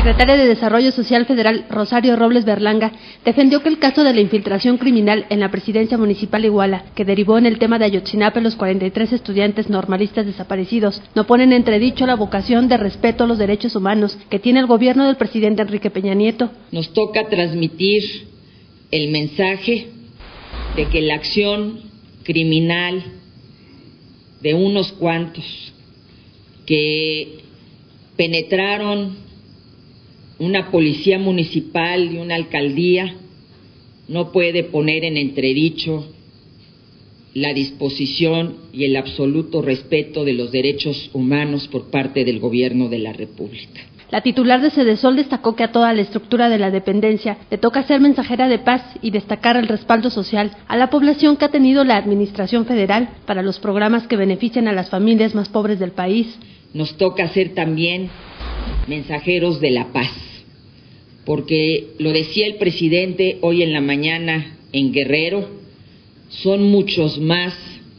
secretaria de Desarrollo Social Federal, Rosario Robles Berlanga, defendió que el caso de la infiltración criminal en la presidencia municipal de Iguala, que derivó en el tema de Ayotzinapa los 43 estudiantes normalistas desaparecidos, no pone en entredicho la vocación de respeto a los derechos humanos que tiene el gobierno del presidente Enrique Peña Nieto. Nos toca transmitir el mensaje de que la acción criminal de unos cuantos que penetraron una policía municipal y una alcaldía no puede poner en entredicho la disposición y el absoluto respeto de los derechos humanos por parte del Gobierno de la República. La titular de Sedesol destacó que a toda la estructura de la dependencia le toca ser mensajera de paz y destacar el respaldo social a la población que ha tenido la Administración Federal para los programas que benefician a las familias más pobres del país. Nos toca ser también mensajeros de la paz, porque lo decía el presidente hoy en la mañana en Guerrero, son muchos más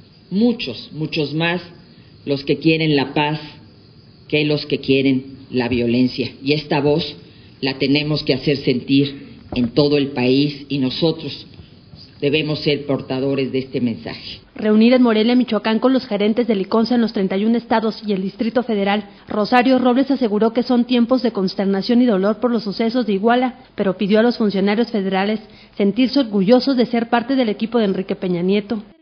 los que quieren la paz que los que quieren la violencia. Y esta voz la tenemos que hacer sentir en todo el país y nosotros debemos ser portadores de este mensaje. Reunida en Morelia, Michoacán, con los gerentes del ICONSA en los 31 estados y el Distrito Federal, Rosario Robles aseguró que son tiempos de consternación y dolor por los sucesos de Iguala, pero pidió a los funcionarios federales sentirse orgullosos de ser parte del equipo de Enrique Peña Nieto.